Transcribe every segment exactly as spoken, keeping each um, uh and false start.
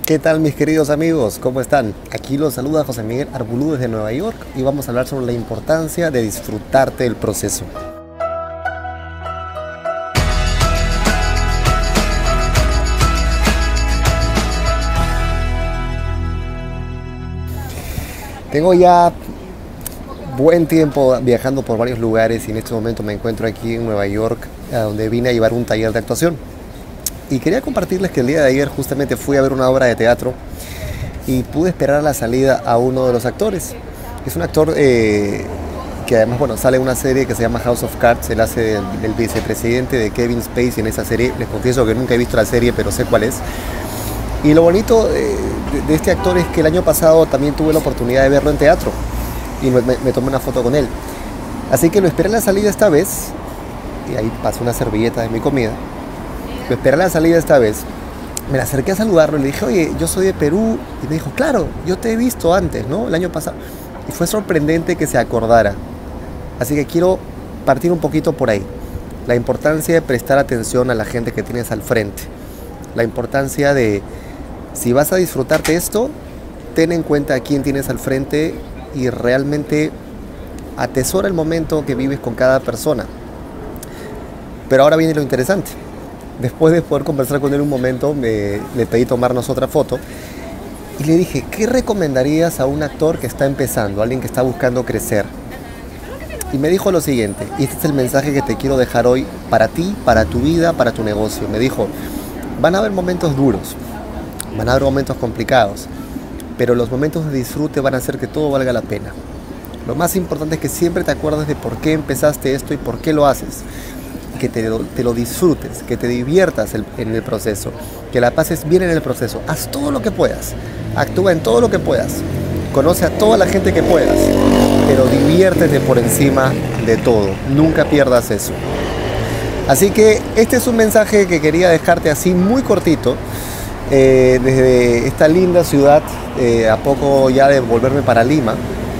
¿Qué tal, mis queridos amigos? ¿Cómo están? Aquí los saluda José Miguel Arbulú desde Nueva York y vamos a hablar sobre la importancia de disfrutarte del proceso. Tengo ya buen tiempo viajando por varios lugares y en este momento me encuentro aquí en Nueva York, a donde vine a llevar un taller de actuación. Y quería compartirles que el día de ayer justamente fui a ver una obra de teatro y pude esperar a la salida a uno de los actores. Es un actor eh, que además, bueno, sale en una serie que se llama House of Cards. Él hace del, del vicepresidente de Kevin Spacey en esa serie. Les confieso que nunca he visto la serie, pero sé cuál es. Y lo bonito eh, de, de este actor es que el año pasado también tuve la oportunidad de verlo en teatro y me, me, me tomé una foto con él. Así que lo esperé a la salida esta vez y ahí pasó una servilleta de mi comida. Lo esperé a la salida esta vez, me la acerqué a saludarlo y le dije, oye, yo soy de Perú. Y me dijo, claro, yo te he visto antes, ¿no? El año pasado. Y fue sorprendente que se acordara. Así que quiero partir un poquito por ahí. La importancia de prestar atención a la gente que tienes al frente. La importancia de, si vas a disfrutarte esto, ten en cuenta a quién tienes al frente y realmente atesora el momento que vives con cada persona. Pero ahora viene lo interesante. Después de poder conversar con él un momento, me, le pedí tomarnos otra foto y le dije, ¿qué recomendarías a un actor que está empezando, a alguien que está buscando crecer? Y me dijo lo siguiente, y este es el mensaje que te quiero dejar hoy para ti, para tu vida, para tu negocio. Me dijo, van a haber momentos duros, van a haber momentos complicados, pero los momentos de disfrute van a hacer que todo valga la pena. Lo más importante es que siempre te acuerdes de por qué empezaste esto y por qué lo haces. Que te lo, te lo disfrutes, que te diviertas el, en el proceso, que la pases bien en el proceso. Haz todo lo que puedas, actúa en todo lo que puedas, conoce a toda la gente que puedas, pero diviértete por encima de todo, nunca pierdas eso. Así que este es un mensaje que quería dejarte así muy cortito, eh, desde esta linda ciudad, eh, a poco ya de volverme para Lima,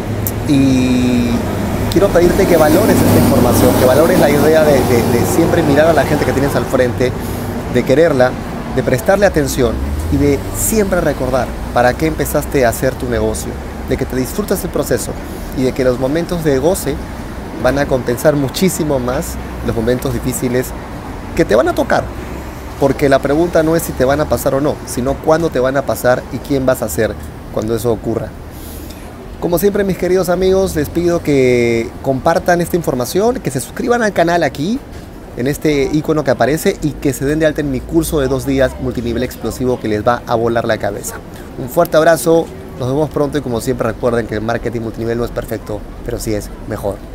y quiero pedirte que valores esta información, que valores la idea de, de, de siempre mirar a la gente que tienes al frente, de quererla, de prestarle atención y de siempre recordar para qué empezaste a hacer tu negocio, de que te disfrutas el proceso y de que los momentos de goce van a compensar muchísimo más los momentos difíciles que te van a tocar. Porque la pregunta no es si te van a pasar o no, sino cuándo te van a pasar y quién vas a ser cuando eso ocurra. Como siempre, mis queridos amigos, les pido que compartan esta información, que se suscriban al canal aquí, en este icono que aparece, y que se den de alta en mi curso de dos días multinivel explosivo que les va a volar la cabeza. Un fuerte abrazo, nos vemos pronto y como siempre recuerden que el marketing multinivel no es perfecto, pero sí es mejor.